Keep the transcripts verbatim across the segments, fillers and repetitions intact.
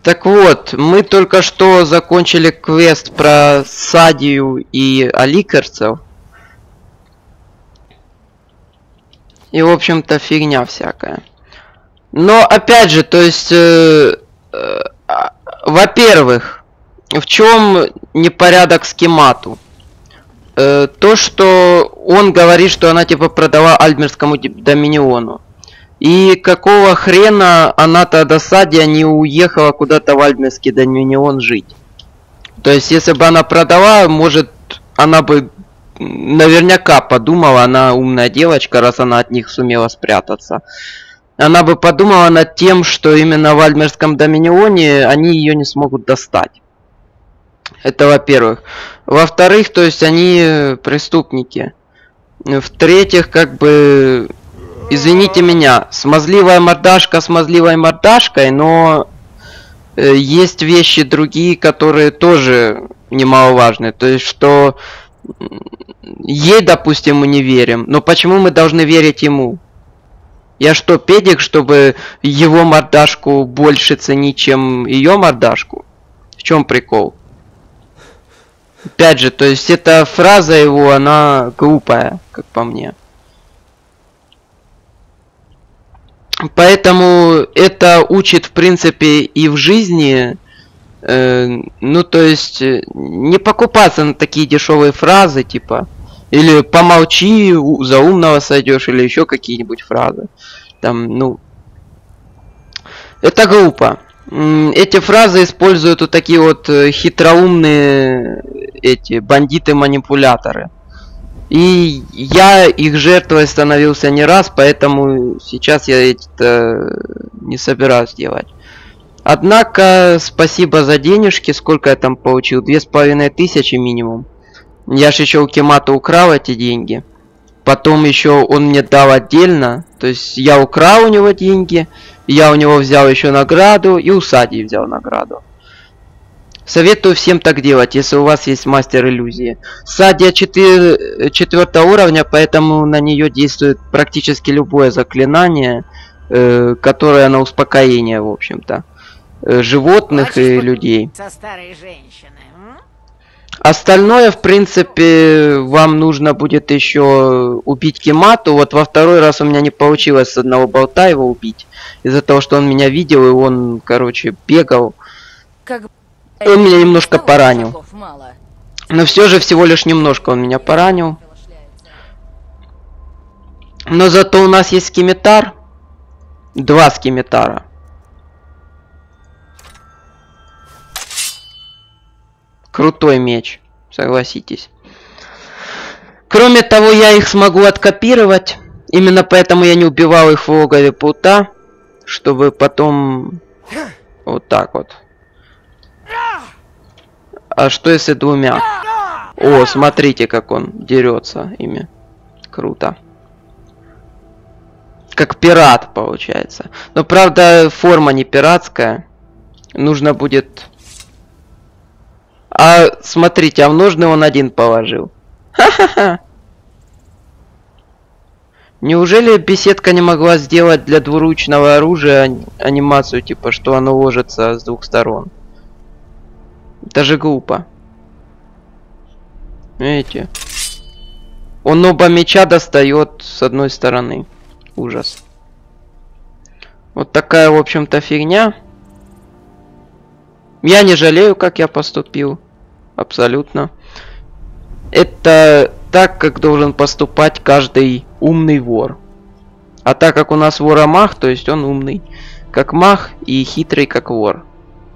Так вот, мы только что закончили квест про Садию и аликарцев. И, в общем-то, фигня всякая. Но, опять же, то есть, э, э, во-первых, в чем непорядок с Кемату? Э, то, что он говорит, что она, типа, продала Альберскому Доминиону. И какого хрена она-то до Садия не уехала куда-то в Альберский Доминион жить? То есть, если бы она продала, может, она бы наверняка подумала, она умная девочка, раз она от них сумела спрятаться. Она бы подумала над тем, что именно в Альберском Доминионе они ее не смогут достать. Это во-первых. Во-вторых, то есть они преступники. В-третьих, как бы... Извините меня, смазливая мордашка смазливой мордашкой, но э, есть вещи другие, которые тоже немаловажны. То есть, что ей, допустим, мы не верим, но почему мы должны верить ему? Я что, педик, чтобы его мордашку больше ценить, чем ее мордашку? В чем прикол? Опять же, то есть эта фраза его, она глупая, как по мне. Поэтому это учит, в принципе, и в жизни, э, ну, то есть, не покупаться на такие дешевые фразы, типа, или помолчи, за умного сойдешь, или еще какие-нибудь фразы. Там, ну, это глупо. Эти фразы используют вот такие вот хитроумные эти бандиты-манипуляторы. И я их жертвой становился не раз, поэтому сейчас я это не собираюсь делать. Однако, спасибо за денежки. Сколько я там получил? Две с половиной тысячи минимум. Я же еще у Кемата украл эти деньги. Потом еще он мне дал отдельно. То есть я украл у него деньги, я у него взял еще награду, и у Садии взял награду. Советую всем так делать, если у вас есть мастер иллюзии. Садия четвёртого уровня, поэтому на нее действует практически любое заклинание, э, которое на успокоение, в общем-то, э, животных Хочешь и людей. Со старой женщиной, м? Остальное, в принципе, вам нужно будет еще убить Кемату. Вот во второй раз у меня не получилось с одного болта его убить. Из-за того, что он меня видел, и он, короче, бегал. Как... Он меня немножко поранил. Но все же всего лишь немножко он меня поранил. Но зато у нас есть скимитар. Два скимитара. Крутой меч, согласитесь. Кроме того, я их смогу откопировать. Именно поэтому я не убивал их в логове Плута. Чтобы потом... Вот так вот. А что если двумя? О, смотрите, как он дерется ими. Круто. Как пират, получается. Но, правда, форма не пиратская. Нужно будет... А, смотрите, а в ножны он один положил. Ха-ха-ха. Неужели беседка не могла сделать для двуручного оружия анимацию, типа, что оно ложится с двух сторон? Даже глупо. Видите? Он оба меча достает с одной стороны. Ужас. Вот такая, в общем-то, фигня. Я не жалею, как я поступил. Абсолютно. Это так, как должен поступать каждый умный вор. А так как у нас вора-маг, то есть он умный как маг и хитрый как вор.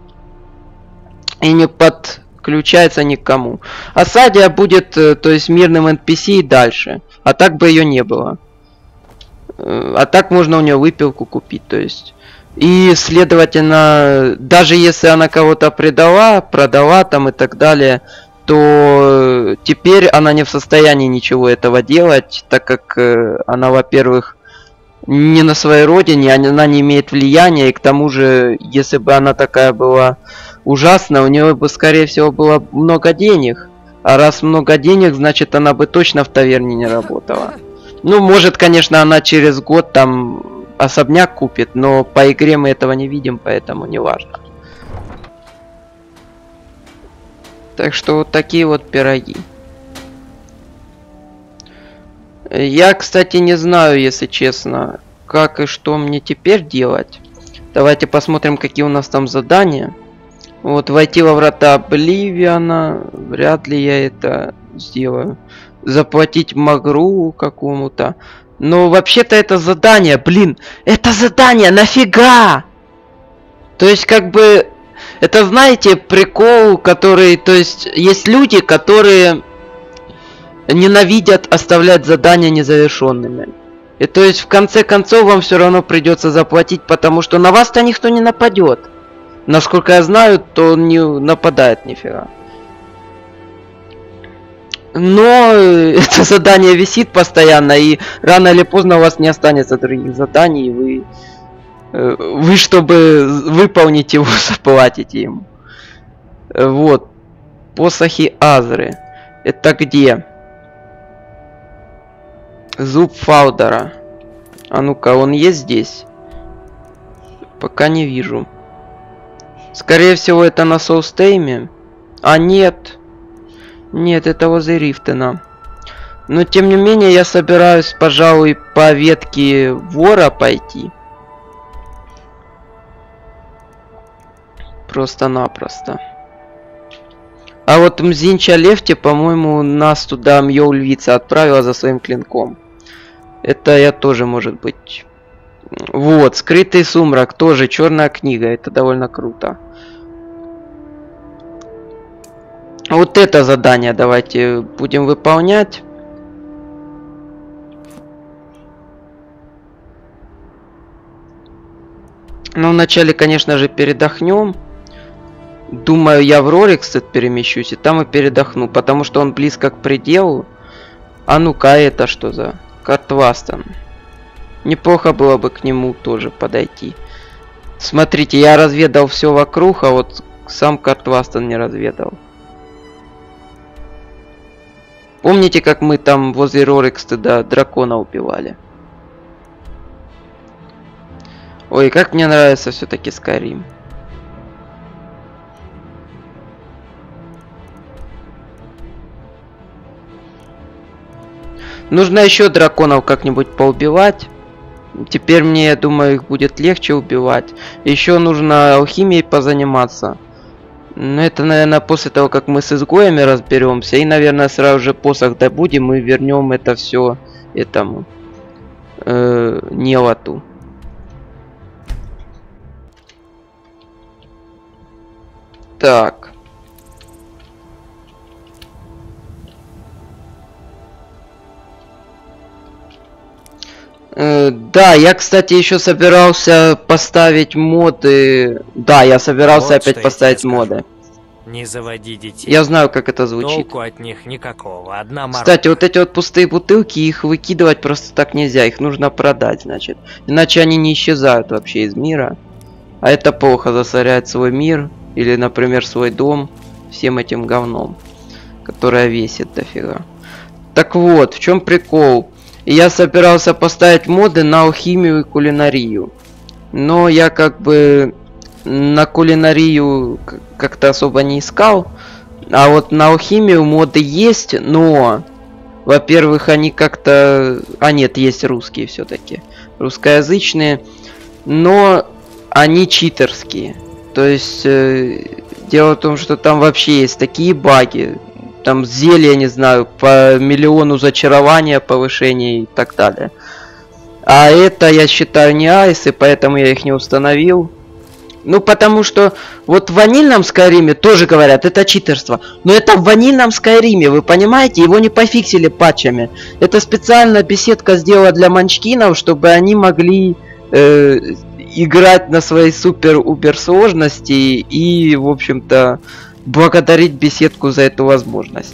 И не подключается ни к кому. А Садия будет, то есть, мирным эн пи си и дальше. А так бы ее не было. А так можно у нее выпилку купить, то есть. И, следовательно, даже если она кого-то предала, продала там и так далее, то теперь она не в состоянии ничего этого делать, так как она, во-первых, не на своей родине, она не имеет влияния, и к тому же, если бы она такая была ужасная, у нее бы, скорее всего, было много денег. А раз много денег, значит, она бы точно в таверне не работала. Ну, может, конечно, она через год там особняк купит, но по игре мы этого не видим, поэтому не важно. Так что вот такие вот пироги. Я, кстати, не знаю, если честно, как и что мне теперь делать. Давайте посмотрим, какие у нас там задания. Вот, войти во врата Обливиона. Вряд ли я это сделаю. Заплатить Магру какому-то. Но вообще-то это задание, блин. Это задание, нафига? То есть, как бы... Это, знаете, прикол, который... То есть, есть люди, которые ненавидят оставлять задания незавершенными. И то есть, в конце концов, вам все равно придется заплатить, потому что на вас-то никто не нападет. Насколько я знаю, то он не нападает нифига. Но это задание висит постоянно, и рано или поздно у вас не останется других заданий, и вы... Вы, чтобы выполнить его, заплатите ему. Вот. Посохи Азры. Это где? Зуб Фаудера. А ну-ка, он есть здесь? Пока не вижу. Скорее всего, это на Соустейме. А нет. Нет, это возле Рифтена. Но, тем не менее, я собираюсь, пожалуй, по ветке вора пойти. Просто-напросто. А вот Мзинча Лефти, по-моему, нас туда Мьёл Львица отправила за своим клинком. Это я тоже, может быть. Вот, Скрытый сумрак, тоже черная книга. Это довольно круто. Вот это задание давайте будем выполнять. Ну, вначале, конечно же, передохнем. Думаю, я в Рорикстед перемещусь, и там и передохну, потому что он близко к пределу. А ну-ка, это что за Картвастон? Неплохо было бы к нему тоже подойти. Смотрите, я разведал все вокруг, а вот сам Картвастон не разведал. Помните, как мы там возле Рорикстеда дракона убивали? Ой, как мне нравится все-таки Skyrim. Нужно еще драконов как-нибудь поубивать. Теперь мне, я думаю, их будет легче убивать. Еще нужно алхимией позаниматься. Но это, наверное, после того, как мы с изгоями разберемся. И, наверное, сразу же посох добудем и вернем это все этому э, Нелату. Так. Э, да, я, кстати, еще собирался поставить моды. Да, я собирался вот опять поставить моды. Не заводи детей. Я знаю, как это звучит. Толку от них никакого. Одна морковь. Кстати, вот эти вот пустые бутылки, их выкидывать просто так нельзя. Их нужно продать, значит. Иначе они не исчезают вообще из мира. А это плохо, засоряет свой мир. Или, например, свой дом всем этим говном, которое весит дофига. Так вот, в чем прикол? Я собирался поставить моды на алхимию и кулинарию. Но я как бы на кулинарию как-то особо не искал. А вот на алхимию моды есть, но... Во-первых, они как-то... А нет, есть русские все-таки. Русскоязычные. Но они читерские. То есть, э, дело в том, что там вообще есть такие баги. Там зелья, не знаю, по миллиону зачарования, повышения и так далее. А это, я считаю, не айс, и поэтому я их не установил. Ну, потому что вот в ванильном Скайриме тоже говорят, это читерство. Но это в ванильном Скайриме, вы понимаете? Его не пофиксили патчами. Это специально беседка сделала для манчкинов, чтобы они могли... Э, играть на своей супер-убер сложности и, в общем-то, благодарить беседку за эту возможность.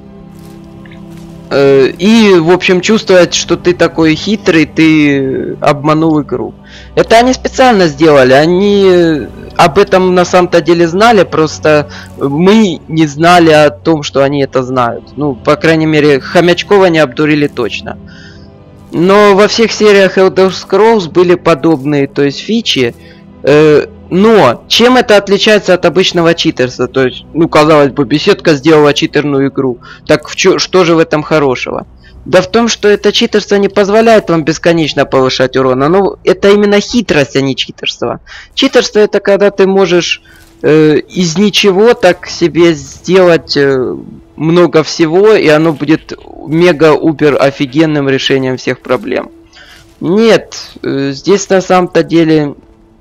И, в общем, чувствовать, что ты такой хитрый, ты обманул игру. Это они специально сделали, они об этом на самом-то деле знали, просто мы не знали о том, что они это знают. Ну, по крайней мере, Хомячкова не обдурили точно. Но во всех сериях Elder Scrolls были подобные, то есть фичи. Э, Но чем это отличается от обычного читерства? То есть, ну, казалось бы, беседка сделала читерную игру. Так в чё, что же в этом хорошего? Да в том, что это читерство не позволяет вам бесконечно повышать урон. Оно, это именно хитрость, а не читерство. Читерство это когда ты можешь э, из ничего так себе сделать э, много всего, и оно будет мега-убер офигенным решением всех проблем. Нет, э, здесь на самом-то деле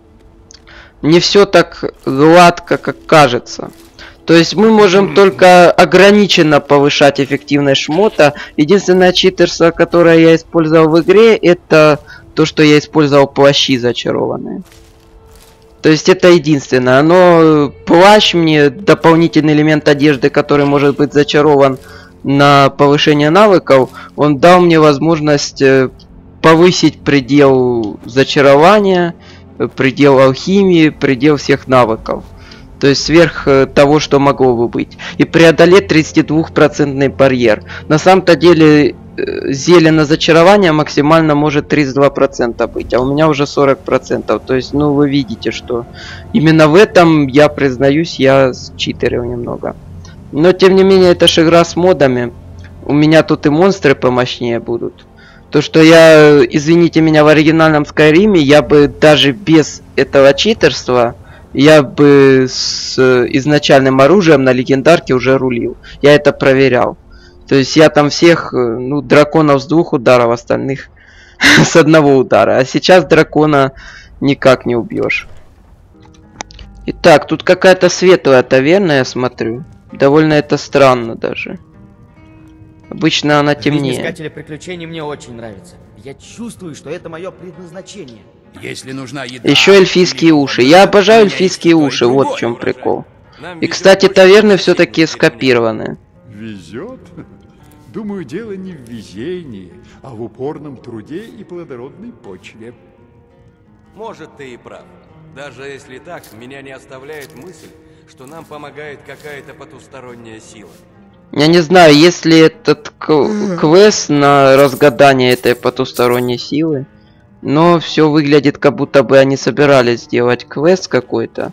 не все так гладко, как кажется. То есть мы можем только ограниченно повышать эффективность шмота. Единственное читерство, которое я использовал в игре, это то, что я использовал плащи зачарованные. То есть это единственное. Но плащ мне, дополнительный элемент одежды, который может быть зачарован на повышение навыков, он дал мне возможность повысить предел зачарования, предел алхимии, предел всех навыков. То есть сверх того, что могло бы быть. И преодолеть тридцатидвухпроцентный барьер. На самом-то деле зелье на зачарование максимально может тридцать два процента быть. А у меня уже сорок процентов. То есть, ну, вы видите, что именно в этом, я признаюсь, я читерил немного. Но, тем не менее, это же игра с модами. У меня тут и монстры помощнее будут. То, что я, извините меня, в оригинальном Скайриме, я бы даже без этого читерства... Я бы с изначальным оружием на легендарке уже рулил. Я это проверял. То есть я там всех, ну, драконов с двух ударов, остальных с одного удара. А сейчас дракона никак не убьешь. Итак, тут какая-то светлая таверна, я смотрю. Довольно это странно даже. Обычно она темнее. Искатели приключений мне очень нравится. Я чувствую, что это мое предназначение. Если нужна еда, еще эльфийские уши. Я обожаю эльфийские уши, вот в чем прикол. И, кстати, таверны все-таки скопированы. Везет? Думаю, дело не в везении, а в упорном труде и плодородной почве. Может, ты и прав. Даже если так, меня не оставляет мысль, что нам помогает какая-то потусторонняя сила. Я не знаю, есть ли этот квест на разгадание этой потусторонней силы. Но все выглядит, как будто бы они собирались сделать квест какой-то.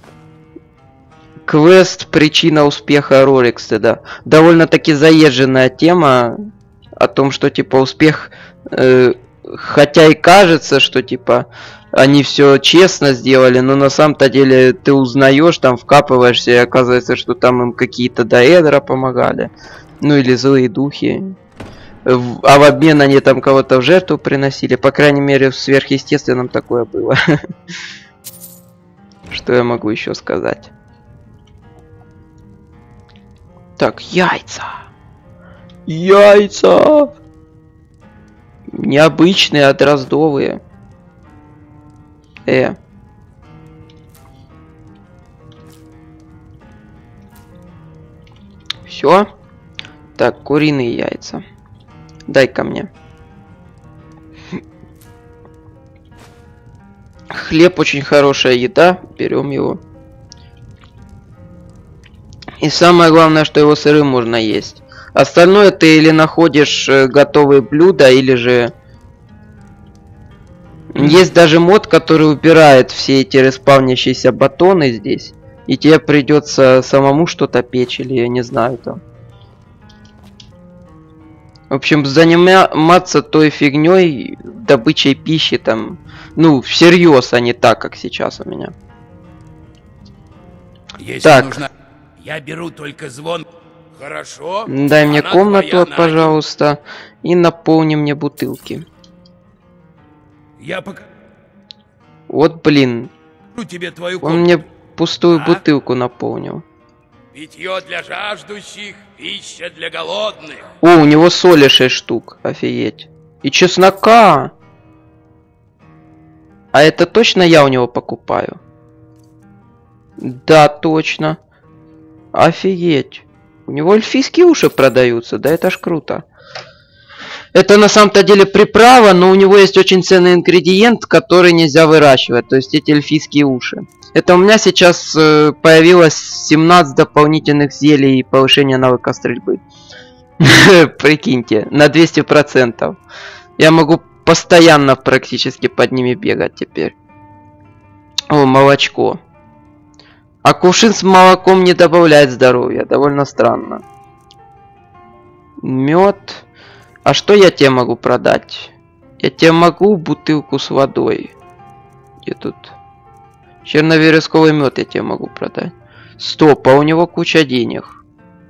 Квест причина успеха Рорикстеда. Довольно-таки заезженная тема о том, что типа успех, э, хотя и кажется, что типа они все честно сделали, но на самом-то деле ты узнаешь, там вкапываешься, и оказывается, что там им какие-то доэдра помогали. Ну или злые духи. А в обмен они там кого-то в жертву приносили. По крайней мере, в сверхъестественном такое было. Что я могу еще сказать? Так, яйца. Яйца. Необычные, а дроздовые. Э. Все. Так, куриные яйца. Дай-ка мне. Хлеб очень хорошая еда. Берем его. И самое главное, что его сырым можно есть. Остальное ты или находишь готовые блюда, или же... Есть даже мод, который убирает все эти респавнящиеся батоны здесь. И тебе придется самому что-то печь, или я не знаю там. В общем, заниматься той фигней, добычей пищи там, ну, всерьез, а не так, как сейчас у меня. Если так. Нужна... Я беру только звон. Хорошо. Дай мне Она комнату, твоя, пожалуйста, и наполни мне бутылки. Я пока... Вот, блин. тебе твою Он комнату. мне пустую а? бутылку наполнил. Питье для жаждущих, пища для голодных. О, у него соли шесть штук. Офигеть. И чеснока. А это точно я у него покупаю? Да, точно. Офигеть. У него эльфийские уши продаются. Да это ж круто. Это на самом-то деле приправа, но у него есть очень ценный ингредиент, который нельзя выращивать. То есть эти эльфийские уши. Это у меня сейчас э, появилось семнадцать дополнительных зелий повышения навыка стрельбы. Прикиньте, на двести процентов. Я могу постоянно практически под ними бегать теперь. О, молочко. А кувшин с молоком не добавляет здоровья. Довольно странно. Мед. А что я тебе могу продать? Я тебе могу бутылку с водой. Где тут? Черновересковый мед я тебе могу продать. Стоп, а у него куча денег.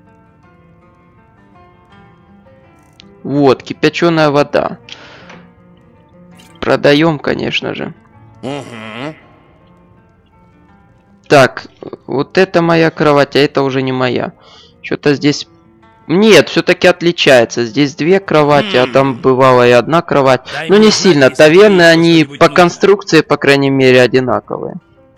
Вот, кипяченая вода. Продаем, конечно же. Угу. Так, вот это моя кровать, а это уже не моя. Что-то здесь... Нет, все-таки отличается. Здесь две кровати, а там бывала и одна кровать. Дай Ну мне не знать, сильно. если Таверны, тебе они что-нибудь по нужно. конструкции, по крайней мере, одинаковые.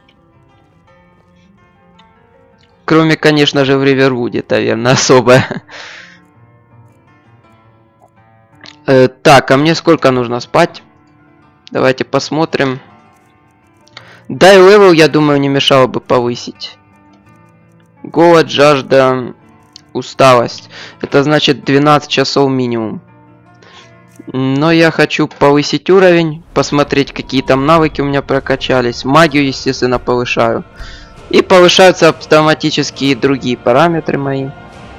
Кроме, конечно же, в Ривервуде таверна особая. Э, так, а мне сколько нужно спать? Давайте посмотрим. Да, и левел, я думаю, не мешало бы повысить. Голод, жажда, усталость. Это значит двенадцать часов минимум. Но я хочу повысить уровень, посмотреть, какие там навыки у меня прокачались. Магию, естественно, повышаю. И повышаются автоматически и другие параметры мои.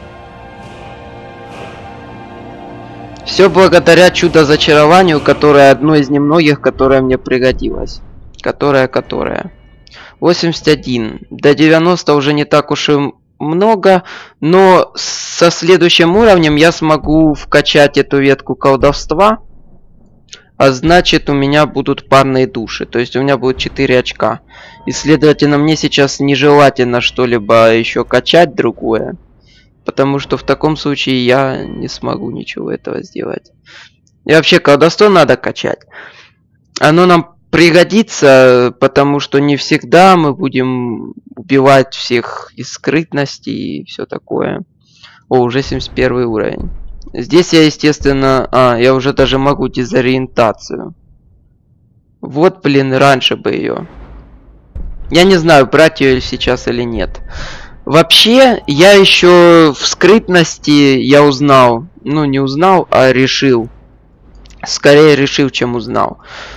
Все благодаря чудо-зачарованию, которое одно из немногих, которое мне пригодилось. Которое, которое. восемьдесят один. До девяноста уже не так уж и много, но со следующим уровнем я смогу вкачать эту ветку колдовства. А значит, у меня будут парные души. То есть у меня будет четыре очка. И, следовательно, мне сейчас нежелательно что-либо еще качать другое. Потому что в таком случае я не смогу ничего этого сделать. И вообще, колдовство надо качать. Оно нам пригодится, потому что не всегда мы будем убивать всех из скрытности и все такое. О, уже семьдесят первый уровень. Здесь я, естественно... А, я уже даже могу дезориентацию. Вот, блин, раньше бы ее. Я не знаю, брать ее сейчас или нет. Вообще, я еще в скрытности я узнал. Ну, не узнал, а решил. Скорее решил, чем узнал.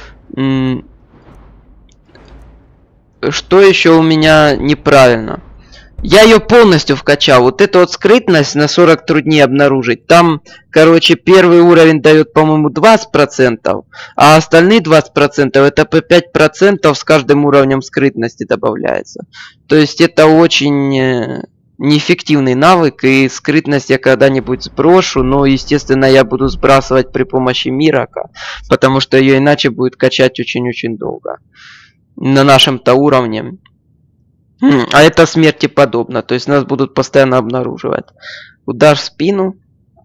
Что еще у меня неправильно? Я ее полностью вкачал. Вот эту вот скрытность на сорок труднее обнаружить. Там, короче, первый уровень дает, по-моему, двадцать процентов. А остальные двадцать процентов это по пять процентов с каждым уровнем скрытности добавляется. То есть это очень неэффективный навык. И скрытность я когда-нибудь сброшу. Но, естественно, я буду сбрасывать при помощи Мирака. Потому что ее иначе будет качать очень-очень долго. На нашем-то уровне. А это смерти подобно. То есть нас будут постоянно обнаруживать. Удар в спину.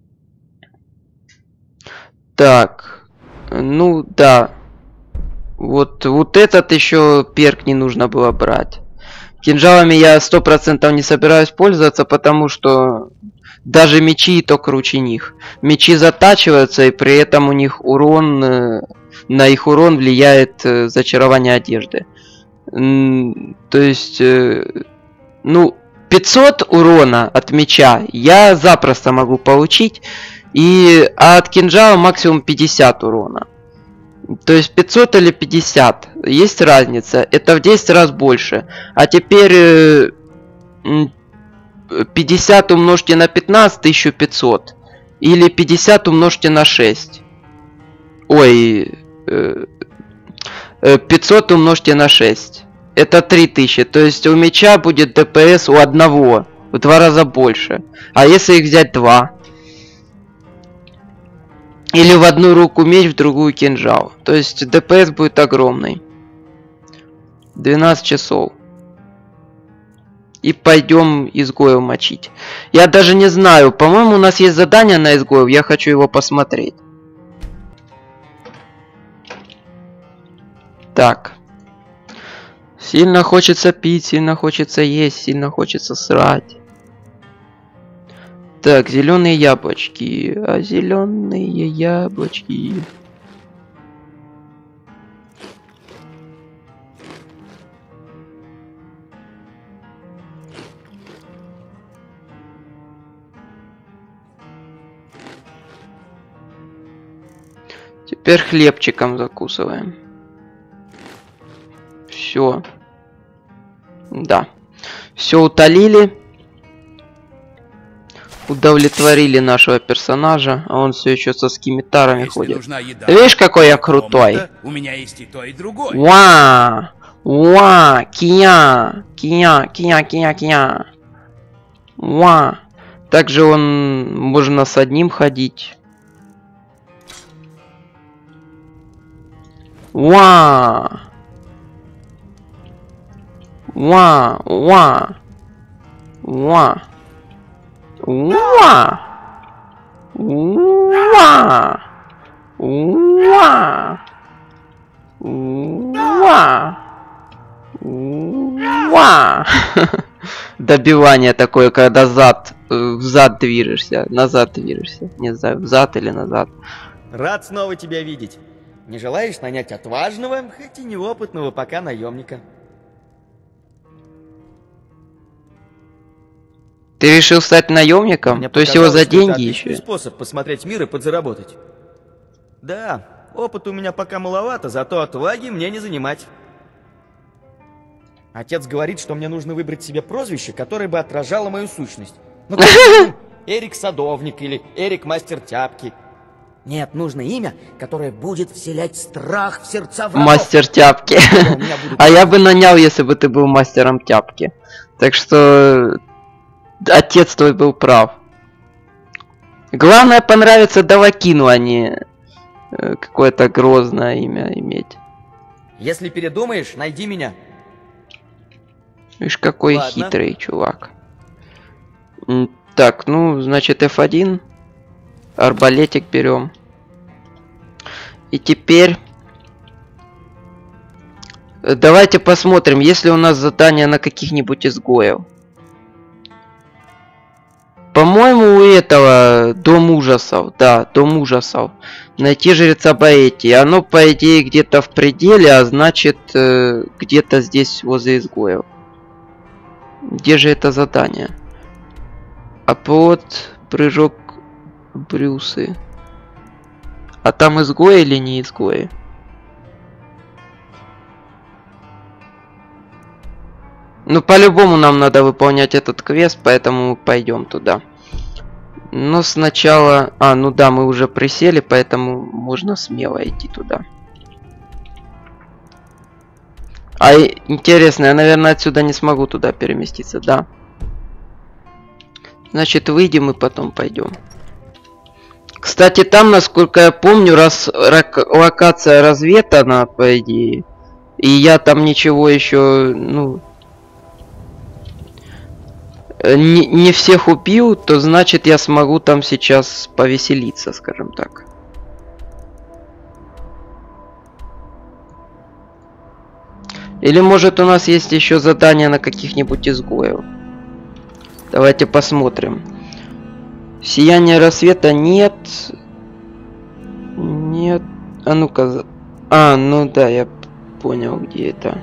Так. Ну да. Вот, вот этот еще перк не нужно было брать. Кинжалами я сто процентов не собираюсь пользоваться, потому что даже мечи и то круче них. Мечи затачиваются, и при этом у них урон... На их урон влияет зачарование одежды. То есть, ну, пятьсот урона от меча я запросто могу получить. И а от кинжала максимум пятьдесят урона. То есть пятьсот или пятьдесят. Есть разница. Это в десять раз больше. А теперь пятьдесят умножьте на пятнадцать, тысяча пятьсот. Или пятьдесят умножьте на шесть. Ой... пятьсот умножьте на шесть. Это три тысячи. То есть у меча будет ДПС у одного в два раза больше. А если их взять два? Или в одну руку меч, в другую кинжал. То есть ДПС будет огромный. двенадцать часов. И пойдем изгоев мочить. Я даже не знаю. По-моему, у нас есть задание на изгоев. Я хочу его посмотреть. Так. Сильно хочется пить, сильно хочется есть, сильно хочется срать. Так, зеленые яблочки. А зеленые яблочки. Теперь хлебчиком закусываем. Все. Да. Все утолили. Удовлетворили нашего персонажа, а он все еще со скимитарами Если ходит. нужна еда, Ты видишь, какой я крутой? комната, у меня есть и то, и другое. Уа! Уа! Кия! Кия! Кия! Кия! Кия! Уа! Также он можно с одним ходить. Уа! Уа! Уа! Уа! Уа! Уа! Уа! Уа! Уа! Добивание такое, когда зад, взад движешься, назад движешься. Не знаю, взад или назад. Рад снова тебя видеть. Не желаешь нанять отважного, хоть и неопытного пока наемника? Ты решил стать наемником? Мне То есть его за показалось, что это деньги отличный еще? способ посмотреть мир и подзаработать. Да, опыта у меня пока маловато, зато отваги мне не занимать. Отец говорит, что мне нужно выбрать себе прозвище, которое бы отражало мою сущность. Ну, как Эрик Садовник или Эрик Мастер Тяпки. Нет, нужно имя, которое будет вселять страх в сердца врагов. Мастер тяпки. А я бы нанял, если бы ты был мастером тяпки. Так что отец твой был прав. Главное понравится Давакину, а не какое-то грозное имя иметь. Если передумаешь, найди меня. Видишь, какой Ладно. хитрый чувак. М, Так, ну, значит, эф один. Арбалетик берем. И теперь... э, Давайте посмотрим, есть ли у нас задание на каких-нибудь изгоев. По-моему, у этого Дом ужасов. Да, Дом ужасов. Найти жреца Баэти. Оно, по идее, где-то в пределе, а значит, э, где-то здесь возле изгоев. Где же это задание? Оплот, прыжок, брюсы. А там изгои или не изгои? Ну, по-любому нам надо выполнять этот квест, поэтому пойдем туда. Но сначала... А, ну да, мы уже присели, поэтому можно смело идти туда. А интересно, я, наверное, отсюда не смогу туда переместиться, да? Значит, выйдем и потом пойдем. Кстати, там, насколько я помню, раз локация разведана, по идее, и я там ничего еще, ну... Не, не всех убил, то значит я смогу там сейчас повеселиться, скажем так. Или может у нас есть еще задание на каких-нибудь изгоев. Давайте посмотрим. Сияние рассвета нет. Нет. А ну-ка. А, ну да, я понял, где это.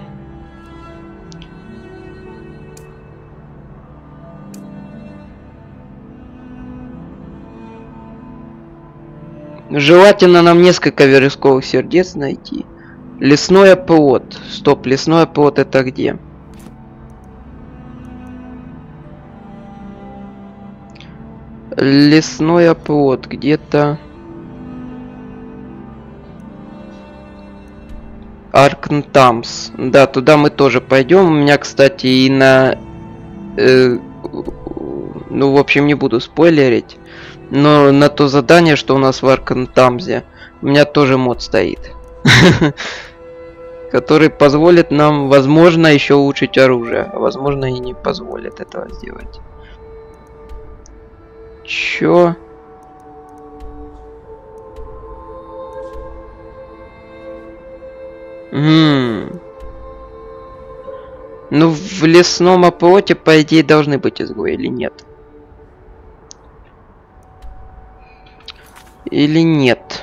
Желательно нам несколько вересковых сердец найти. Лесной оплот. Стоп, лесной оплот это где? Лесной оплот где-то... Аркнтамс. Да, туда мы тоже пойдем. У меня, кстати, и на... Э, ну, в общем, не буду спойлерить. Но на то задание, что у нас в Аркнтамзе, у меня тоже мод стоит. Который позволит нам, возможно, еще улучшить оружие. А возможно, и не позволит этого сделать. Чё? Ммм. Ну, в лесном оплоте, по идее, должны быть изгои или нет? Или нет?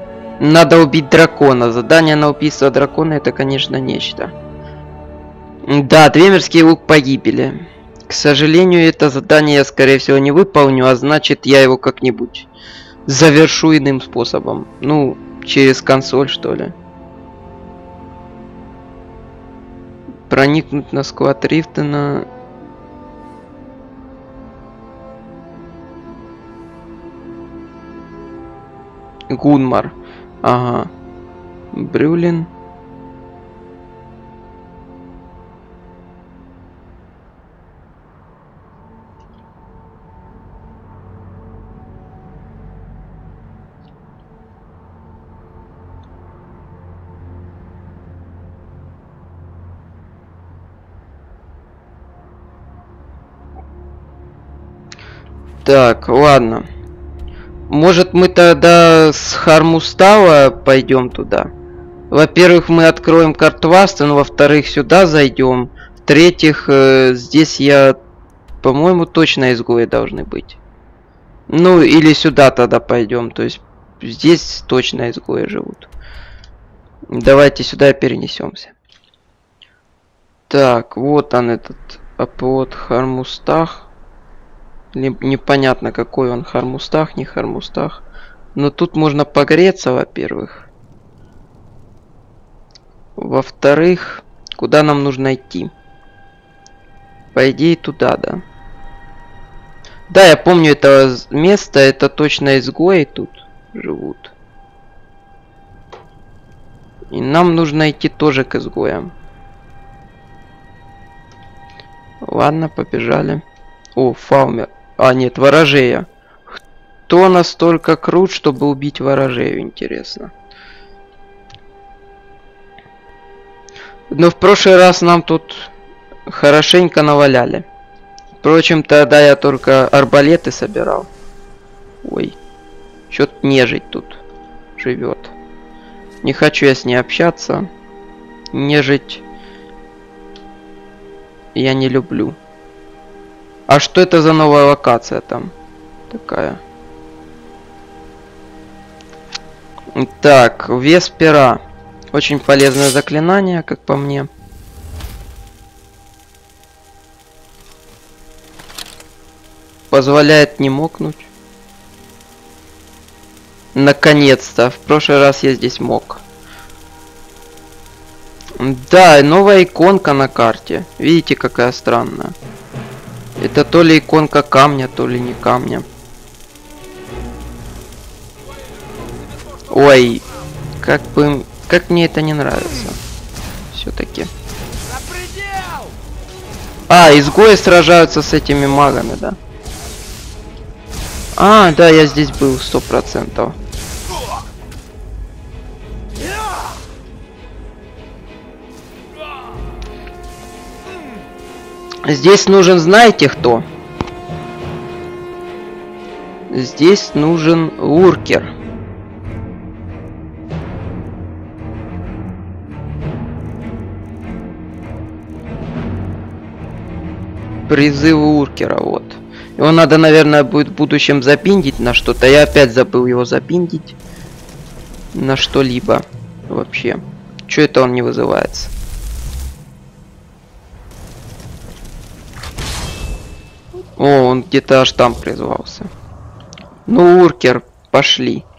Надо убить дракона. Задание на убийство дракона это, конечно, нечто. Да, Двемерский луг погибели. К сожалению, это задание я, скорее всего, не выполню, а значит, я его как-нибудь завершу иным способом. Ну, через консоль, что ли. Проникнуть на склад Рифтона. Гунмар. Ага. Брюлин. Так, ладно. Может, мы тогда с Хармустала пойдем туда? Во-первых, мы откроем Картвастен, во-вторых, сюда зайдем. В-третьих, э, здесь я, по-моему, точно изгои должны быть. Ну, или сюда тогда пойдем. То есть, здесь точно изгои живут. Давайте сюда перенесемся. Так, вот он этот оплот Хармустах. Непонятно, какой он, Хармустах, не Хармустах. Но тут можно погреться, во-первых. Во-вторых, куда нам нужно идти? По идее, туда, да. Да, я помню это место, это точно изгои тут живут. И нам нужно идти тоже к изгоям. Ладно, побежали. О, Фаумер. А, нет, ворожея. Кто настолько крут, чтобы убить ворожею, интересно. Но в прошлый раз нам тут хорошенько наваляли. Впрочем, тогда я только арбалеты собирал. Ой, что-то нежить тут живет. Не хочу я с ней общаться. Нежить я не люблю. А что это за новая локация там? Такая. Так, вес пера. Очень полезное заклинание, как по мне. Позволяет не мокнуть. Наконец-то. В прошлый раз я здесь мог. Да, новая иконка на карте. Видите, какая странная. Это то ли иконка камня, то ли не камня. Ой, как бы, как мне это не нравится. Все-таки. А, изгои сражаются с этими магами, да? А, да, я здесь был сто процентов. Здесь нужен, знаете кто? Здесь нужен Уркер. Призыв Уркера, вот. Его надо, наверное, будет в будущем запиндить на что-то. Я опять забыл его запиндить. На что-либо. Вообще. Чё это он не вызывается? О, он где-то аж там призвался. Ну, Уркер, пошли.